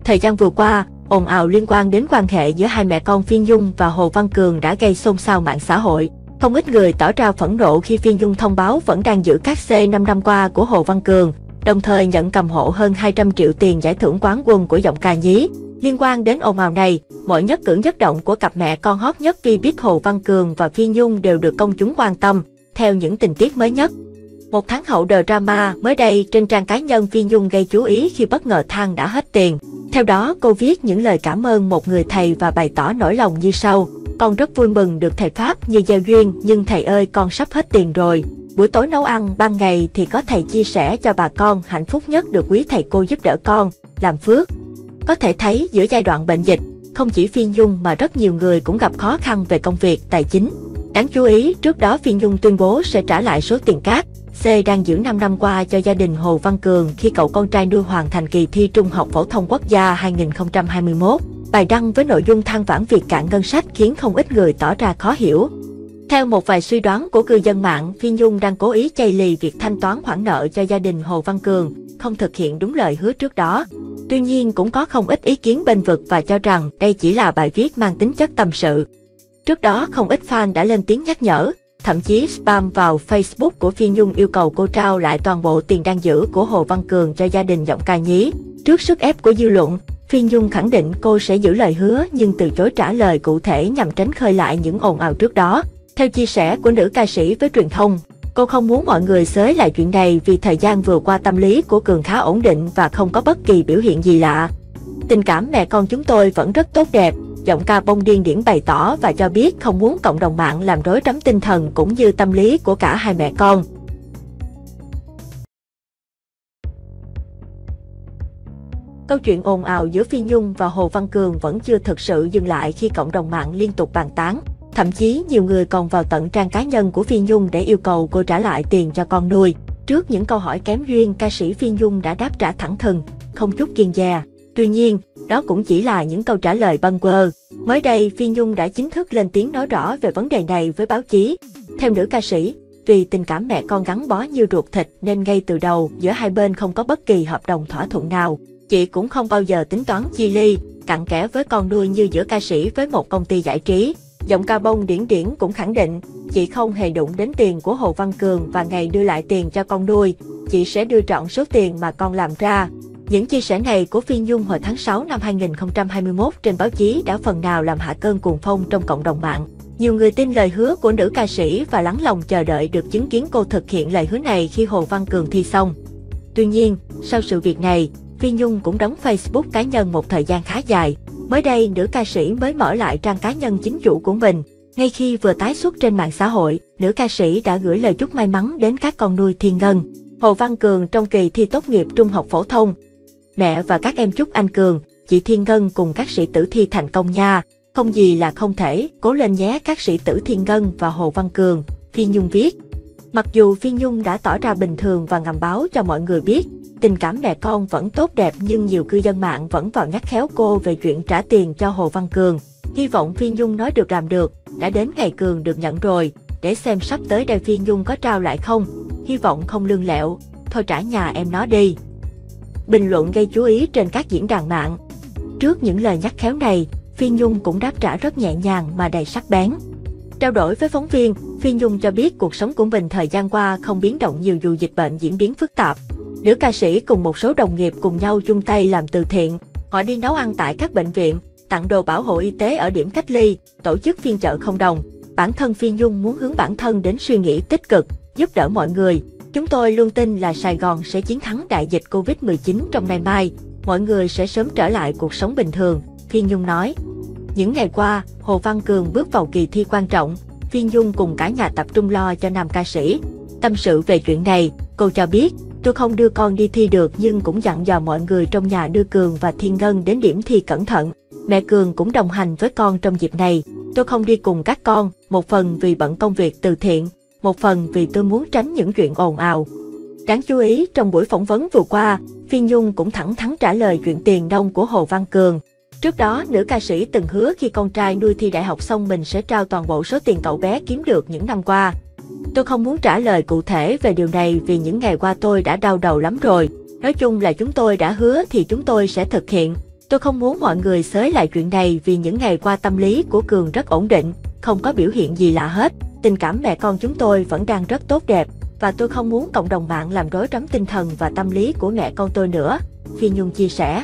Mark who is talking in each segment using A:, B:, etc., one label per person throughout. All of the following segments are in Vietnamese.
A: Thời gian vừa qua, ồn ào liên quan đến quan hệ giữa hai mẹ con Phi Nhung và Hồ Văn Cường đã gây xôn xao mạng xã hội. Không ít người tỏ ra phẫn nộ khi Phi Nhung thông báo vẫn đang giữ các C 5 năm qua của Hồ Văn Cường, đồng thời nhận cầm hộ hơn 200 triệu tiền giải thưởng quán quân của giọng ca nhí. Liên quan đến ồn ào này, mọi nhất cử nhất động của cặp mẹ con hot nhất Vbiz Hồ Văn Cường và Phi Nhung đều được công chúng quan tâm, theo những tình tiết mới nhất. Một tháng hậu drama, mới đây trên trang cá nhân Phi Nhung gây chú ý khi bất ngờ than đã hết tiền. Theo đó, cô viết những lời cảm ơn một người thầy và bày tỏ nỗi lòng như sau: con rất vui mừng được thầy Pháp như gieo duyên, nhưng thầy ơi con sắp hết tiền rồi. Buổi tối nấu ăn, ban ngày thì có thầy chia sẻ cho bà con, hạnh phúc nhất được quý thầy cô giúp đỡ con, làm phước. Có thể thấy giữa giai đoạn bệnh dịch, không chỉ Phi Nhung mà rất nhiều người cũng gặp khó khăn về công việc, tài chính. Đáng chú ý, trước đó Phi Nhung tuyên bố sẽ trả lại số tiền cát C đang giữ 5 năm qua cho gia đình Hồ Văn Cường khi cậu con trai nuôi hoàn thành kỳ thi Trung học phổ thông quốc gia 2021. Bài đăng với nội dung than vãn việc cạn ngân sách khiến không ít người tỏ ra khó hiểu. Theo một vài suy đoán của cư dân mạng, Phi Nhung đang cố ý chây lì việc thanh toán khoản nợ cho gia đình Hồ Văn Cường, không thực hiện đúng lời hứa trước đó. Tuy nhiên cũng có không ít ý kiến bênh vực và cho rằng đây chỉ là bài viết mang tính chất tâm sự. Trước đó không ít fan đã lên tiếng nhắc nhở, thậm chí spam vào Facebook của Phi Nhung yêu cầu cô trao lại toàn bộ tiền đang giữ của Hồ Văn Cường cho gia đình giọng ca nhí. Trước sức ép của dư luận, Phi Nhung khẳng định cô sẽ giữ lời hứa nhưng từ chối trả lời cụ thể nhằm tránh khơi lại những ồn ào trước đó. Theo chia sẻ của nữ ca sĩ với truyền thông, cô không muốn mọi người xới lại chuyện này vì thời gian vừa qua tâm lý của Cường khá ổn định và không có bất kỳ biểu hiện gì lạ. Tình cảm mẹ con chúng tôi vẫn rất tốt đẹp, giọng ca bông điên điển bày tỏ và cho biết không muốn cộng đồng mạng làm rối rắm tinh thần cũng như tâm lý của cả hai mẹ con. Câu chuyện ồn ào giữa Phi Nhung và Hồ Văn Cường vẫn chưa thực sự dừng lại khi cộng đồng mạng liên tục bàn tán. Thậm chí nhiều người còn vào tận trang cá nhân của Phi Nhung để yêu cầu cô trả lại tiền cho con nuôi. Trước những câu hỏi kém duyên, ca sĩ Phi Nhung đã đáp trả thẳng thừng, không chút kiêng dè. Tuy nhiên, đó cũng chỉ là những câu trả lời bâng quơ. Mới đây, Phi Nhung đã chính thức lên tiếng nói rõ về vấn đề này với báo chí. Theo nữ ca sĩ, vì tình cảm mẹ con gắn bó như ruột thịt nên ngay từ đầu giữa hai bên không có bất kỳ hợp đồng thỏa thuận nào. Chị cũng không bao giờ tính toán chia ly, cặn kẽ với con nuôi như giữa ca sĩ với một công ty giải trí. Giọng ca bông điển điển cũng khẳng định, chị không hề đụng đến tiền của Hồ Văn Cường và ngày đưa lại tiền cho con nuôi, chị sẽ đưa trọn số tiền mà con làm ra. Những chia sẻ này của Phi Nhung hồi tháng 6 năm 2021 trên báo chí đã phần nào làm hạ cơn cuồng phong trong cộng đồng mạng. Nhiều người tin lời hứa của nữ ca sĩ và lắng lòng chờ đợi được chứng kiến cô thực hiện lời hứa này khi Hồ Văn Cường thi xong. Tuy nhiên, sau sự việc này, Phi Nhung cũng đóng Facebook cá nhân một thời gian khá dài. Mới đây, nữ ca sĩ mới mở lại trang cá nhân chính chủ của mình. Ngay khi vừa tái xuất trên mạng xã hội, nữ ca sĩ đã gửi lời chúc may mắn đến các con nuôi Thiên Ngân, Hồ Văn Cường trong kỳ thi tốt nghiệp trung học phổ thông. Mẹ và các em chúc anh Cường, chị Thiên Ngân cùng các sĩ tử thi thành công nha. Không gì là không thể, cố lên nhé các sĩ tử Thiên Ngân và Hồ Văn Cường, Phi Nhung viết. Mặc dù Phi Nhung đã tỏ ra bình thường và ngầm báo cho mọi người biết, tình cảm mẹ con vẫn tốt đẹp nhưng nhiều cư dân mạng vẫn vào nhắc khéo cô về chuyện trả tiền cho Hồ Văn Cường. Hy vọng Phi Nhung nói được làm được, đã đến ngày Cường được nhận rồi, để xem sắp tới đây Phi Nhung có trao lại không. Hy vọng không lương lẹo, thôi trả nhà em nó đi. Bình luận gây chú ý trên các diễn đàn mạng. Trước những lời nhắc khéo này, Phi Nhung cũng đáp trả rất nhẹ nhàng mà đầy sắc bén. Trao đổi với phóng viên, Phi Nhung cho biết cuộc sống của mình thời gian qua không biến động nhiều dù dịch bệnh diễn biến phức tạp. Nữ ca sĩ cùng một số đồng nghiệp cùng nhau chung tay làm từ thiện. Họ đi nấu ăn tại các bệnh viện, tặng đồ bảo hộ y tế ở điểm cách ly, tổ chức phiên chợ không đồng. Bản thân Phi Nhung muốn hướng bản thân đến suy nghĩ tích cực, giúp đỡ mọi người. Chúng tôi luôn tin là Sài Gòn sẽ chiến thắng đại dịch Covid-19 trong nay mai. Mọi người sẽ sớm trở lại cuộc sống bình thường, Phi Nhung nói. Những ngày qua, Hồ Văn Cường bước vào kỳ thi quan trọng. Phi Nhung cùng cả nhà tập trung lo cho nam ca sĩ. Tâm sự về chuyện này, cô cho biết, tôi không đưa con đi thi được nhưng cũng dặn dò mọi người trong nhà đưa Cường và Thiên Ngân đến điểm thi cẩn thận. Mẹ Cường cũng đồng hành với con trong dịp này. Tôi không đi cùng các con, một phần vì bận công việc từ thiện, một phần vì tôi muốn tránh những chuyện ồn ào. Đáng chú ý, trong buổi phỏng vấn vừa qua, Phi Nhung cũng thẳng thắn trả lời chuyện tiền nong của Hồ Văn Cường. Trước đó, nữ ca sĩ từng hứa khi con trai nuôi thi đại học xong mình sẽ trao toàn bộ số tiền cậu bé kiếm được những năm qua. Tôi không muốn trả lời cụ thể về điều này vì những ngày qua tôi đã đau đầu lắm rồi. Nói chung là chúng tôi đã hứa thì chúng tôi sẽ thực hiện. Tôi không muốn mọi người xới lại chuyện này vì những ngày qua tâm lý của Cường rất ổn định, không có biểu hiện gì lạ hết. Tình cảm mẹ con chúng tôi vẫn đang rất tốt đẹp và tôi không muốn cộng đồng mạng làm rối rắm tinh thần và tâm lý của mẹ con tôi nữa, Phi Nhung chia sẻ.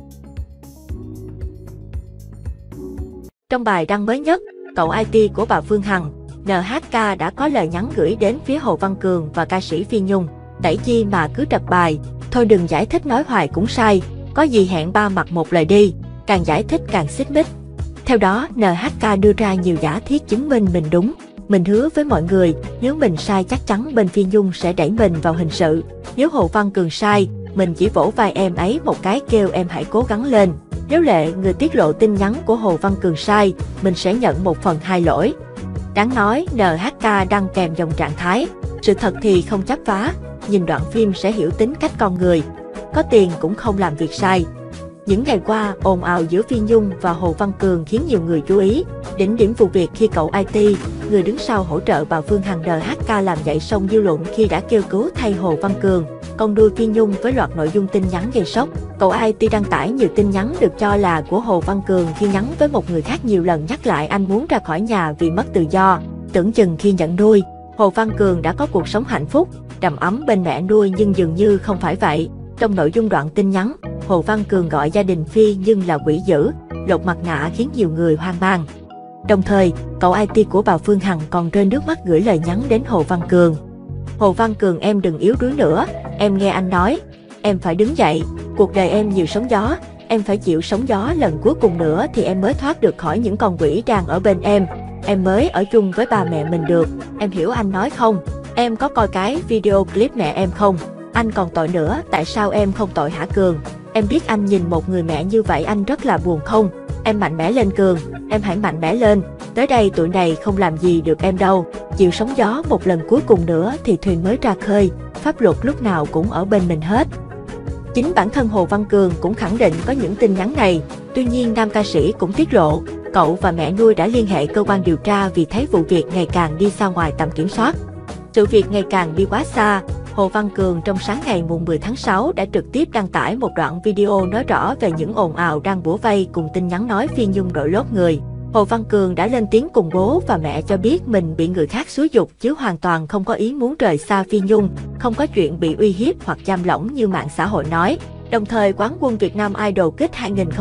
A: Trong bài đăng mới nhất, cậu IT của bà Phương Hằng, NHK đã có lời nhắn gửi đến phía Hồ Văn Cường và ca sĩ Phi Nhung. Đẩy chi mà cứ trật bài, thôi đừng giải thích nói hoài cũng sai, có gì hẹn ba mặt một lời đi, càng giải thích càng xích mích. Theo đó, NHK đưa ra nhiều giả thiết chứng minh mình đúng. Mình hứa với mọi người, nếu mình sai chắc chắn bên Phi Nhung sẽ đẩy mình vào hình sự. Nếu Hồ Văn Cường sai, mình chỉ vỗ vai em ấy một cái kêu em hãy cố gắng lên. Nếu Lệ, người tiết lộ tin nhắn của Hồ Văn Cường sai, mình sẽ nhận 1/2 lỗi. Đáng nói, NHK đăng kèm dòng trạng thái, sự thật thì không chấp vá, nhìn đoạn phim sẽ hiểu tính cách con người. Có tiền cũng không làm việc sai. Những ngày qua, ồn ào giữa Phi Nhung và Hồ Văn Cường khiến nhiều người chú ý. Đỉnh điểm vụ việc khi cậu IT, người đứng sau hỗ trợ bà Phương Hằng NHK làm dậy sóng dư luận khi đã kêu cứu thay Hồ Văn Cường, con nuôi Phi Nhung với loạt nội dung tin nhắn gây sốc. Cậu IT đăng tải nhiều tin nhắn được cho là của Hồ Văn Cường khi nhắn với một người khác nhiều lần nhắc lại anh muốn ra khỏi nhà vì mất tự do. Tưởng chừng khi nhận nuôi, Hồ Văn Cường đã có cuộc sống hạnh phúc, đầm ấm bên mẹ nuôi nhưng dường như không phải vậy. Trong nội dung đoạn tin nhắn, Hồ Văn Cường gọi gia đình Phi Nhung là quỷ dữ, lột mặt nạ khiến nhiều người hoang mang. Đồng thời, cậu IT của bà Phương Hằng còn rơi nước mắt gửi lời nhắn đến Hồ Văn Cường. Hồ Văn Cường em đừng yếu đuối nữa, em nghe anh nói, em phải đứng dậy, cuộc đời em nhiều sóng gió, em phải chịu sóng gió lần cuối cùng nữa thì em mới thoát được khỏi những con quỷ đang ở bên em mới ở chung với ba mẹ mình được, em hiểu anh nói không? Em có coi cái video clip mẹ em không? Anh còn tội nữa, tại sao em không tội hả Cường? Em biết anh nhìn một người mẹ như vậy anh rất là buồn không? Em mạnh mẽ lên Cường, em hãy mạnh mẽ lên. Tới đây tụi này không làm gì được em đâu. Chịu sóng gió một lần cuối cùng nữa thì thuyền mới ra khơi. Pháp luật lúc nào cũng ở bên mình hết. Chính bản thân Hồ Văn Cường cũng khẳng định có những tin nhắn này. Tuy nhiên nam ca sĩ cũng tiết lộ, cậu và mẹ nuôi đã liên hệ cơ quan điều tra vì thấy vụ việc ngày càng đi xa ngoài tầm kiểm soát. Sự việc ngày càng đi quá xa. Hồ Văn Cường trong sáng ngày mùng 10 tháng 6 đã trực tiếp đăng tải một đoạn video nói rõ về những ồn ào đang bủa vây cùng tin nhắn nói Phi Nhung đội lốt người. Hồ Văn Cường đã lên tiếng cùng bố và mẹ cho biết mình bị người khác xúi giục chứ hoàn toàn không có ý muốn rời xa Phi Nhung, không có chuyện bị uy hiếp hoặc giam lỏng như mạng xã hội nói. Đồng thời, quán quân Việt Nam Idol Kids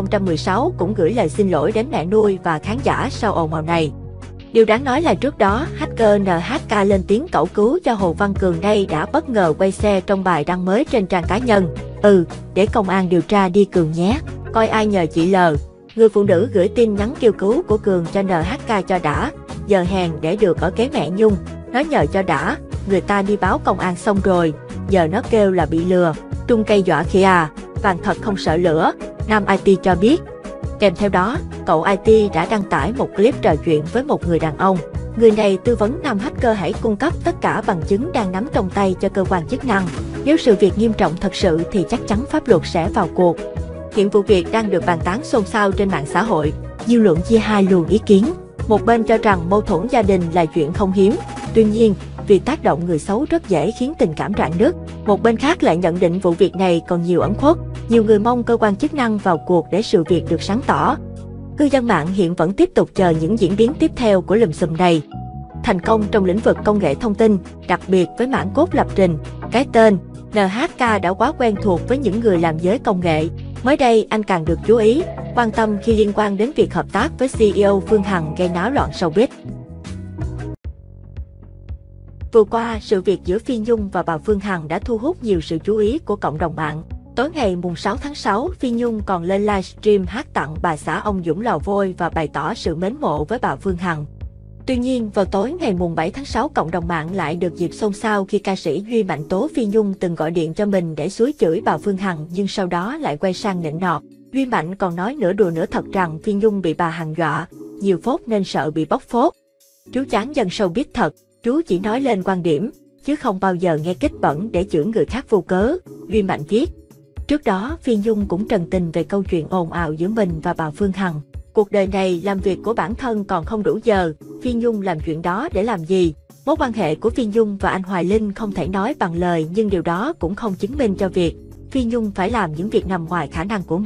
A: 2016 cũng gửi lời xin lỗi đến mẹ nuôi và khán giả sau ồn ào này. Điều đáng nói là trước đó, hacker NHK lên tiếng cầu cứu cho Hồ Văn Cường đây đã bất ngờ quay xe trong bài đăng mới trên trang cá nhân. Để công an điều tra đi Cường nhé, coi ai nhờ chị L. Người phụ nữ gửi tin nhắn kêu cứu của Cường cho NHK cho đã, giờ hèn để được ở kế mẹ Nhung, nói nhờ cho đã, người ta đi báo công an xong rồi, giờ nó kêu là bị lừa, trung cây dọa khi à, vàng thật không sợ lửa, nam IT cho biết. Kèm theo đó, cậu IT đã đăng tải một clip trò chuyện với một người đàn ông. Người này tư vấn nam hacker hãy cung cấp tất cả bằng chứng đang nắm trong tay cho cơ quan chức năng. Nếu sự việc nghiêm trọng thật sự thì chắc chắn pháp luật sẽ vào cuộc. Hiện vụ việc đang được bàn tán xôn xao trên mạng xã hội. Dư luận chia hai luồng ý kiến. Một bên cho rằng mâu thuẫn gia đình là chuyện không hiếm. Tuy nhiên, việc tác động người xấu rất dễ khiến tình cảm rạn nứt. Một bên khác lại nhận định vụ việc này còn nhiều ẩn khuất. Nhiều người mong cơ quan chức năng vào cuộc để sự việc được sáng tỏ. Cư dân mạng hiện vẫn tiếp tục chờ những diễn biến tiếp theo của lùm xùm này. Thành công trong lĩnh vực công nghệ thông tin, đặc biệt với mảng code lập trình, cái tên NHK đã quá quen thuộc với những người làm giới công nghệ. Mới đây, anh càng được chú ý, quan tâm khi liên quan đến việc hợp tác với CEO Phương Hằng gây náo loạn showbiz. Vừa qua, sự việc giữa Phi Nhung và bà Phương Hằng đã thu hút nhiều sự chú ý của cộng đồng mạng. Tối ngày mùng 6 tháng 6, Phi Nhung còn lên livestream hát tặng bà xã ông Dũng Lò Vôi và bày tỏ sự mến mộ với bà Phương Hằng. Tuy nhiên, vào tối ngày mùng 7 tháng 6, cộng đồng mạng lại được dịp xôn xao khi ca sĩ Duy Mạnh tố Phi Nhung từng gọi điện cho mình để xúi chửi bà Phương Hằng nhưng sau đó lại quay sang nịnh nọt. Duy Mạnh còn nói nửa đùa nửa thật rằng Phi Nhung bị bà Hằng dọa, nhiều phốt nên sợ bị bóc phốt. Chú chán dân showbiz thật, chú chỉ nói lên quan điểm, chứ không bao giờ nghe kích bẩn để chửi người khác vô cớ, Duy Mạnh viết. Trước đó, Phi Nhung cũng trần tình về câu chuyện ồn ào giữa mình và bà Phương Hằng. Cuộc đời này làm việc của bản thân còn không đủ giờ, Phi Nhung làm chuyện đó để làm gì? Mối quan hệ của Phi Nhung và anh Hoài Linh không thể nói bằng lời nhưng điều đó cũng không chứng minh cho việc Phi Nhung phải làm những việc nằm ngoài khả năng của mình.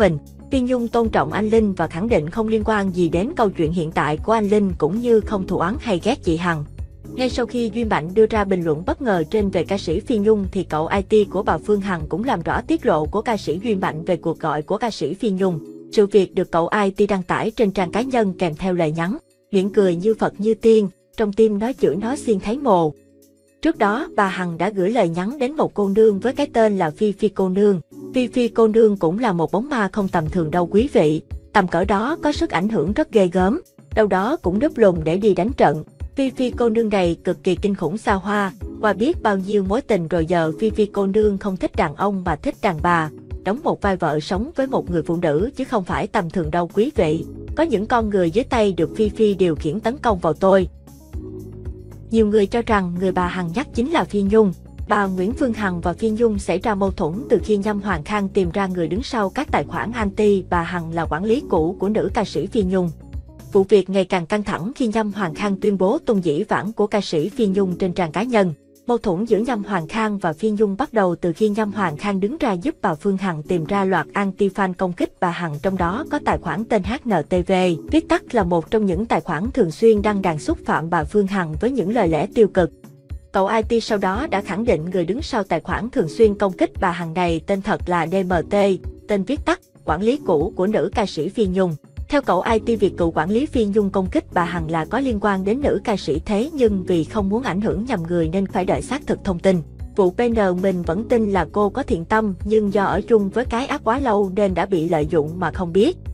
A: Phi Nhung tôn trọng anh Linh và khẳng định không liên quan gì đến câu chuyện hiện tại của anh Linh cũng như không thù oán hay ghét chị Hằng. Ngay sau khi Duy Mạnh đưa ra bình luận bất ngờ trên về ca sĩ Phi Nhung thì cậu IT của bà Phương Hằng cũng làm rõ tiết lộ của ca sĩ Duy Mạnh về cuộc gọi của ca sĩ Phi Nhung. Sự việc được cậu IT đăng tải trên trang cá nhân kèm theo lời nhắn, miệng cười như Phật như tiên, trong tim nó chửi nó xiên thấy mồ. Trước đó, bà Hằng đã gửi lời nhắn đến một cô nương với cái tên là Phi Phi cô nương. Phi Phi cô nương cũng là một bóng ma không tầm thường đâu quý vị. Tầm cỡ đó có sức ảnh hưởng rất ghê gớm, đâu đó cũng đúp lùng để đi đánh trận. Phi Phi cô nương này cực kỳ kinh khủng xa hoa, qua biết bao nhiêu mối tình rồi giờ Phi Phi cô nương không thích đàn ông mà thích đàn bà. Đóng một vai vợ sống với một người phụ nữ chứ không phải tầm thường đâu quý vị. Có những con người dưới tay được Phi Phi điều khiển tấn công vào tôi. Nhiều người cho rằng người bà Hằng nhắc chính là Phi Nhung. Bà Nguyễn Phương Hằng và Phi Nhung xảy ra mâu thuẫn từ khi Nhâm Hoàng Khang tìm ra người đứng sau các tài khoản anti bà Hằng là quản lý cũ của nữ ca sĩ Phi Nhung. Vụ việc ngày càng căng thẳng khi Nhâm Hoàng Khang tuyên bố tung dĩ vãng của ca sĩ Phi Nhung trên trang cá nhân. Mâu thuẫn giữa Nhâm Hoàng Khang và Phi Nhung bắt đầu từ khi Nhâm Hoàng Khang đứng ra giúp bà Phương Hằng tìm ra loạt anti-fan công kích bà Hằng, trong đó có tài khoản tên HNTV, viết tắt là một trong những tài khoản thường xuyên đăng đàn xúc phạm bà Phương Hằng với những lời lẽ tiêu cực. Cậu IT sau đó đã khẳng định người đứng sau tài khoản thường xuyên công kích bà Hằng này tên thật là DMT, tên viết tắt, quản lý cũ của nữ ca sĩ Phi Nhung. Theo cậu IT, việc cựu quản lý Phi Nhung công kích bà Hằng là có liên quan đến nữ ca sĩ, thế nhưng vì không muốn ảnh hưởng nhầm người nên phải đợi xác thực thông tin. Vụ PN mình vẫn tin là cô có thiện tâm nhưng do ở chung với cái ác quá lâu nên đã bị lợi dụng mà không biết.